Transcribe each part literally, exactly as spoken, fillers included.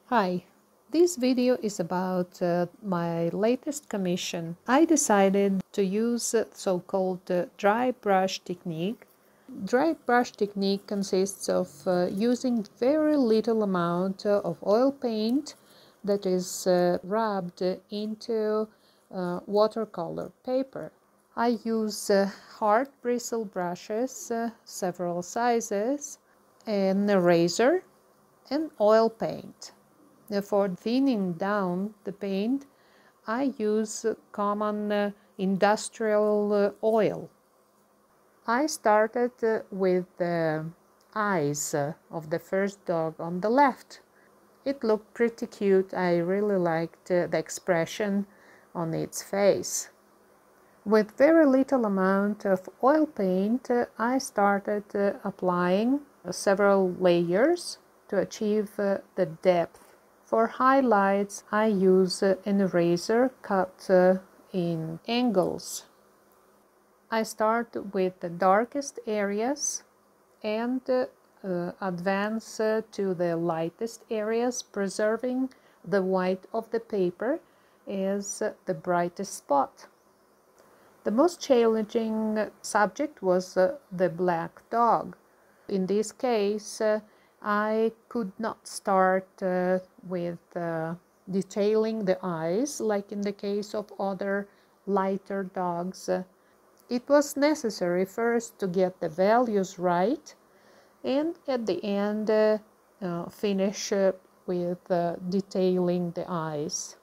Hi, this video is about uh, my latest commission. I decided to use uh, so-called uh, dry brush technique. Dry brush technique consists of uh, using very little amount uh, of oil paint that is uh, rubbed into uh, watercolor paper. I use uh, hard bristle brushes, uh, several sizes, an eraser, and oil paint. For thinning down the paint, I use common uh, industrial uh, oil. I started uh, with the eyes uh, of the first dog on the left. It looked pretty cute. I really liked uh, the expression on its face. With very little amount of oil paint, uh, I started uh, applying uh, several layers to achieve uh, the depth. For highlights, I use uh, an eraser cut uh, in angles. I start with the darkest areas and uh, uh, advance uh, to the lightest areas, preserving the white of the paper as uh, the brightest spot. The most challenging subject was uh, the black dog. In this case, uh, I could not start uh, with uh, detailing the eyes like in the case of other lighter dogs. Uh, it was necessary first to get the values right and at the end uh, uh, finish uh, with uh, detailing the eyes.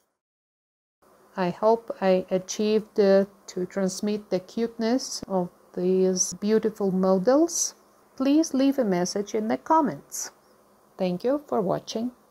I hope I achieved uh, to transmit the cuteness of these beautiful models. Please leave a message in the comments. Thank you for watching.